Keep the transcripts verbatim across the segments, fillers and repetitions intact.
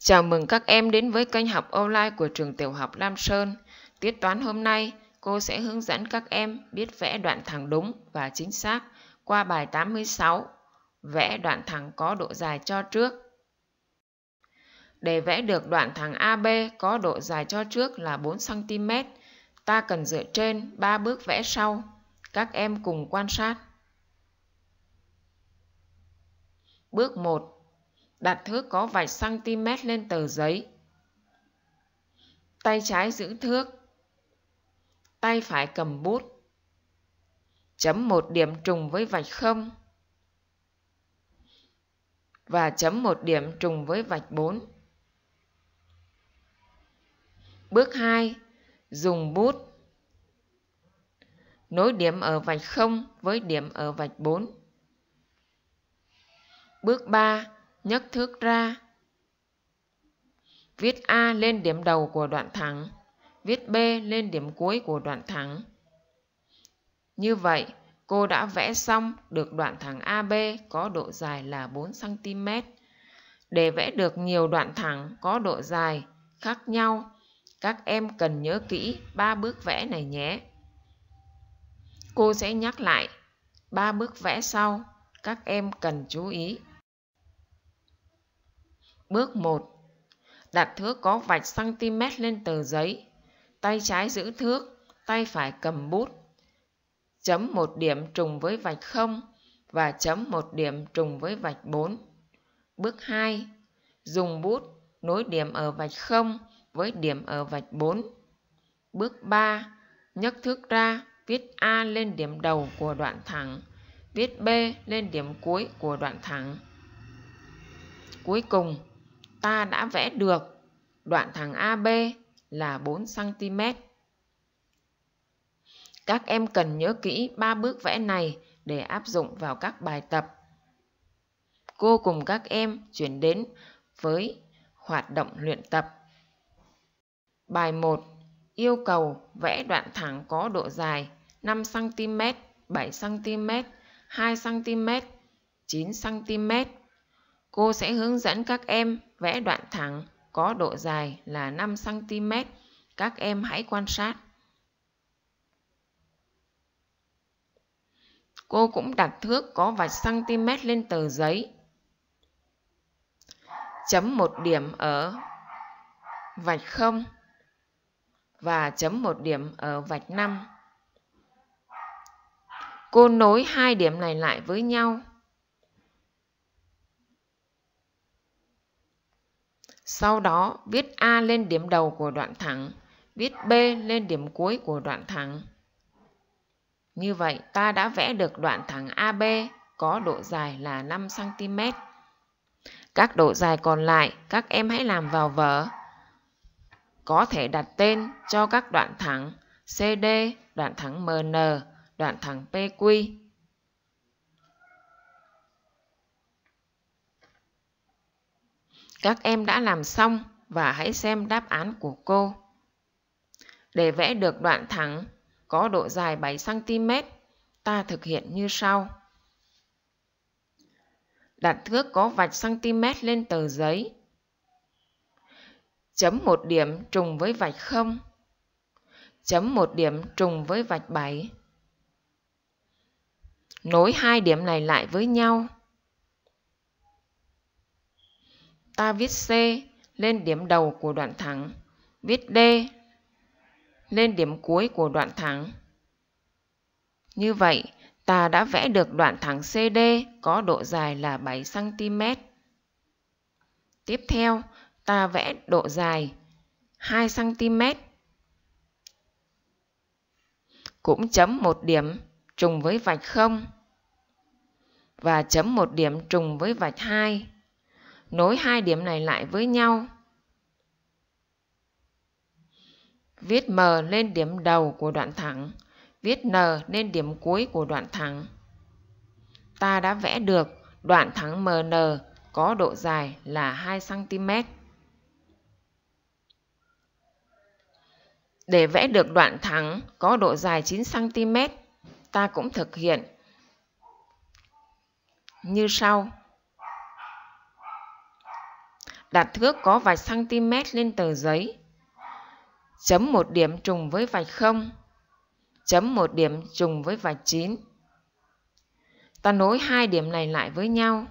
Chào mừng các em đến với kênh học online của trường tiểu học Lam Sơn. Tiết toán hôm nay, cô sẽ hướng dẫn các em biết vẽ đoạn thẳng đúng và chính xác qua bài tám mươi sáu, vẽ đoạn thẳng có độ dài cho trước. Để vẽ được đoạn thẳng a bê có độ dài cho trước là bốn xăng ti mét, ta cần dựa trên ba bước vẽ sau. Các em cùng quan sát. Bước một. Đặt thước có vạch cm lên tờ giấy. Tay trái giữ thước. Tay phải cầm bút. Chấm một điểm trùng với vạch không. Và chấm một điểm trùng với vạch bốn. Bước hai. Dùng bút. Nối điểm ở vạch không với điểm ở vạch bốn. Bước ba. Nhấc thước ra. Viết A lên điểm đầu của đoạn thẳng. Viết B lên điểm cuối của đoạn thẳng. Như vậy, cô đã vẽ xong được đoạn thẳng a bê có độ dài là bốn xăng ti mét. Để vẽ được nhiều đoạn thẳng có độ dài khác nhau, các em cần nhớ kỹ ba bước vẽ này nhé. Cô sẽ nhắc lại ba bước vẽ sau, các em cần chú ý. Bước một. Đặt thước có vạch cm lên tờ giấy. Tay trái giữ thước, tay phải cầm bút. Chấm một điểm trùng với vạch không và chấm một điểm trùng với vạch bốn. Bước hai. Dùng bút nối điểm ở vạch không với điểm ở vạch bốn. Bước ba. Nhấc thước ra, viết A lên điểm đầu của đoạn thẳng, viết B lên điểm cuối của đoạn thẳng. Cuối cùng, ta đã vẽ được đoạn thẳng a bê là bốn xăng ti mét. Các em cần nhớ kỹ ba bước vẽ này để áp dụng vào các bài tập. Cô cùng các em chuyển đến với hoạt động luyện tập. Bài một. Yêu cầu vẽ đoạn thẳng có độ dài năm xăng ti mét, bảy xăng ti mét, hai xăng ti mét, chín xăng ti mét. Cô sẽ hướng dẫn các em vẽ đoạn thẳng có độ dài là năm xăng ti mét. Các em hãy quan sát. Cô cũng đặt thước có vạch cm lên tờ giấy. Chấm một điểm ở vạch không và chấm một điểm ở vạch năm. Cô nối hai điểm này lại với nhau. Sau đó viết A lên điểm đầu của đoạn thẳng, viết B lên điểm cuối của đoạn thẳng. Như vậy ta đã vẽ được đoạn thẳng a bê có độ dài là năm xăng ti mét. Các độ dài còn lại các em hãy làm vào vở. Có thể đặt tên cho các đoạn thẳng xê đê, đoạn thẳng em en, đoạn thẳng pê quy. Các em đã làm xong và hãy xem đáp án của cô. Để vẽ được đoạn thẳng có độ dài bảy xăng ti mét, ta thực hiện như sau. Đặt thước có vạch cm lên tờ giấy. Chấm một điểm trùng với vạch không. Chấm một điểm trùng với vạch bảy. Nối hai điểm này lại với nhau. Ta viết C lên điểm đầu của đoạn thẳng, viết D lên điểm cuối của đoạn thẳng. Như vậy, ta đã vẽ được đoạn thẳng xê đê có độ dài là bảy xăng ti mét. Tiếp theo, ta vẽ độ dài hai xăng ti mét. Cũng chấm một điểm trùng với vạch không và chấm một điểm trùng với vạch hai. Nối hai điểm này lại với nhau. Viết M lên điểm đầu của đoạn thẳng, viết N lên điểm cuối của đoạn thẳng. Ta đã vẽ được đoạn thẳng em en có độ dài là hai xăng ti mét. Để vẽ được đoạn thẳng có độ dài chín xăng ti mét, ta cũng thực hiện như sau. đặt thước có vạch cm lên tờ giấy. Chấm một điểm trùng với vạch không. Chấm một điểm trùng với vạch chín. Ta nối hai điểm này lại với nhau.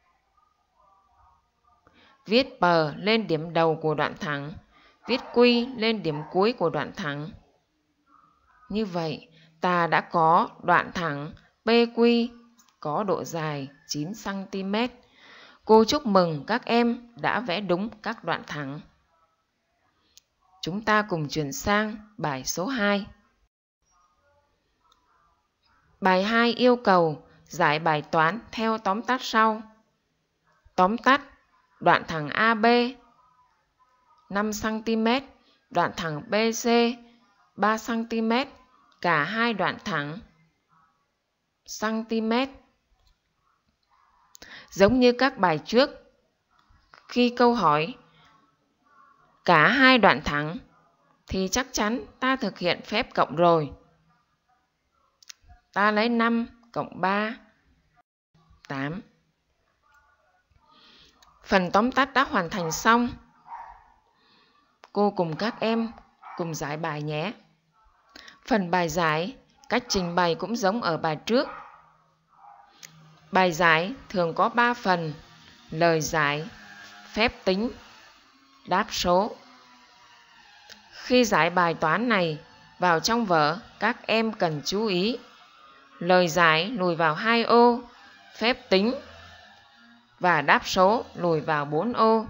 Viết P lên điểm đầu của đoạn thẳng. Viết Q lên điểm cuối của đoạn thẳng. Như vậy, ta đã có đoạn thẳng pê quy có độ dài chín xăng ti mét. Cô chúc mừng các em đã vẽ đúng các đoạn thẳng. Chúng ta cùng chuyển sang bài số hai. Bài hai yêu cầu giải bài toán theo tóm tắt sau. Tóm tắt: đoạn thẳng a bê năm xăng ti mét, đoạn thẳng bê xê ba xăng ti mét, cả hai đoạn thẳng cm. Giống như các bài trước, khi câu hỏi cả hai đoạn thẳng thì chắc chắn ta thực hiện phép cộng rồi. Ta lấy năm cộng ba, tám. Phần tóm tắt đã hoàn thành xong. Cô cùng các em cùng giải bài nhé. Phần bài giải, cách trình bày cũng giống ở bài trước. Bài giải thường có ba phần: lời giải, phép tính, đáp số. Khi giải bài toán này vào trong vở, các em cần chú ý. Lời giải lùi vào hai ô, phép tính và đáp số lùi vào bốn ô.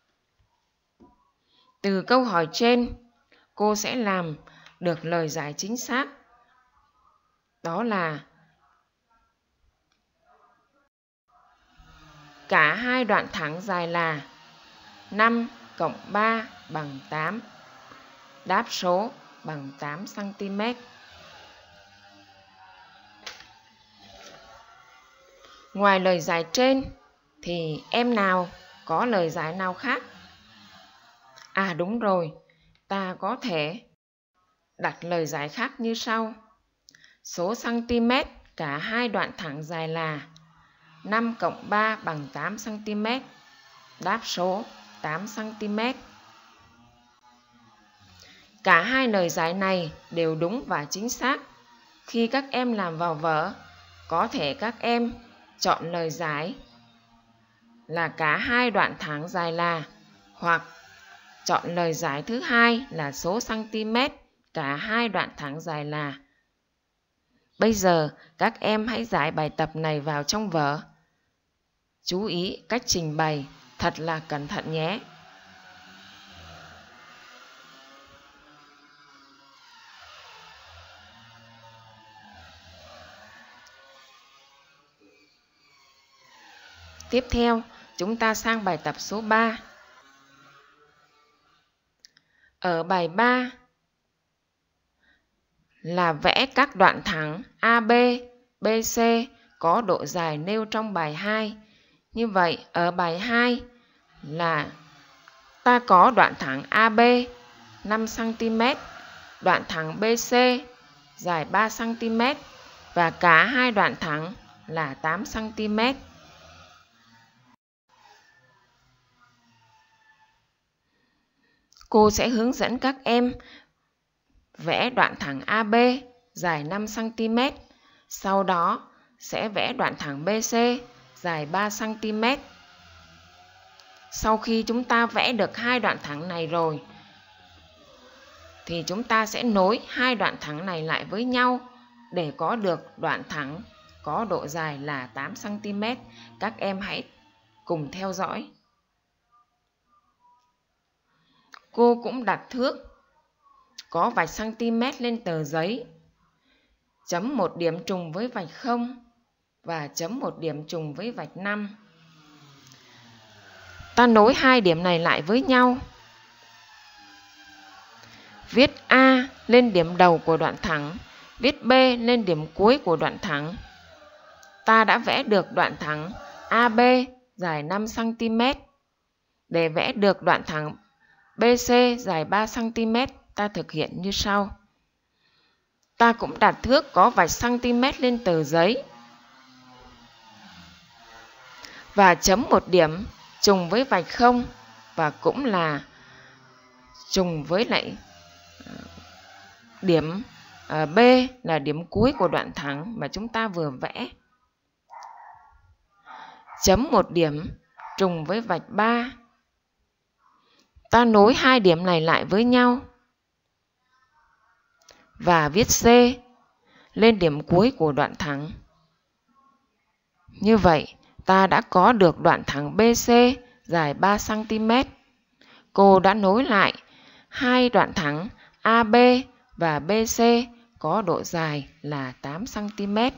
Từ câu hỏi trên, cô sẽ làm được lời giải chính xác. Đó là cả hai đoạn thẳng dài là năm cộng ba bằng tám. Đáp số bằng tám xăng ti mét. Ngoài lời giải trên thì em nào có lời giải nào khác? À đúng rồi, ta có thể đặt lời giải khác như sau. Số cm cả hai đoạn thẳng dài là năm cộng ba bằng tám xăng ti mét. Đáp số tám xăng ti mét. Cả hai lời giải này đều đúng và chính xác. Khi các em làm vào vở, có thể các em chọn lời giải là cả hai đoạn thẳng dài là, hoặc chọn lời giải thứ hai là số cm cả hai đoạn thẳng dài là. Bây giờ các em hãy giải bài tập này vào trong vở. Chú ý cách trình bày thật là cẩn thận nhé. Tiếp theo, chúng ta sang bài tập số ba. Ở bài ba là vẽ các đoạn thẳng a bê, bê xê có độ dài nêu trong bài hai. Như vậy, ở bài hai là ta có đoạn thẳng a bê năm xăng ti mét, đoạn thẳng bê xê dài ba xăng ti mét và cả hai đoạn thẳng là tám xăng ti mét. Cô sẽ hướng dẫn các em vẽ đoạn thẳng a bê dài năm xăng ti mét, sau đó sẽ vẽ đoạn thẳng bê xê dài ba xăng ti mét. Sau khi chúng ta vẽ được hai đoạn thẳng này rồi, thì chúng ta sẽ nối hai đoạn thẳng này lại với nhau để có được đoạn thẳng có độ dài là tám xăng ti mét. Các em hãy cùng theo dõi. Cô cũng đặt thước có vạch cm lên tờ giấy. Chấm một điểm trùng với vạch không và chấm một điểm trùng với vạch năm. Ta nối hai điểm này lại với nhau. Viết A lên điểm đầu của đoạn thẳng, viết B lên điểm cuối của đoạn thẳng. Ta đã vẽ được đoạn thẳng a bê dài năm xăng ti mét. Để vẽ được đoạn thẳng bê xê dài ba xăng ti mét, ta thực hiện như sau. Ta cũng đặt thước có vạch cm lên tờ giấy và chấm một điểm trùng với vạch không và cũng là trùng với lại điểm B là điểm cuối của đoạn thẳng mà chúng ta vừa vẽ. Chấm một điểm trùng với vạch ba. Ta nối hai điểm này lại với nhau và viết C lên điểm cuối của đoạn thẳng. Như vậy, ta đã có được đoạn thẳng bê xê dài ba xăng ti mét. Cô đã nối lại hai đoạn thẳng a bê và bê xê có độ dài là tám xăng ti mét.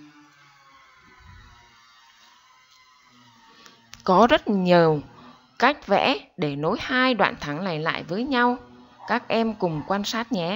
Có rất nhiều cách vẽ để nối hai đoạn thẳng này lại với nhau. Các em cùng quan sát nhé.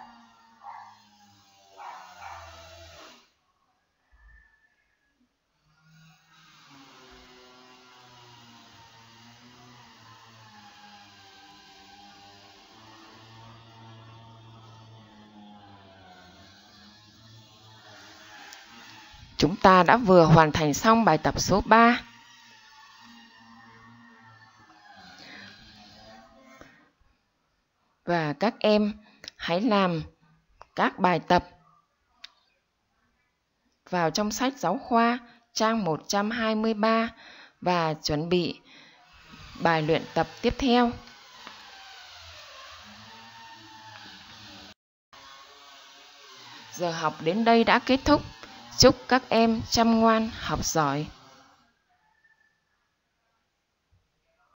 Chúng ta đã vừa hoàn thành xong bài tập số ba. Và các em hãy làm các bài tập vào trong sách giáo khoa trang một trăm hai mươi ba và chuẩn bị bài luyện tập tiếp theo. Giờ học đến đây đã kết thúc. Chúc các em chăm ngoan, học giỏi.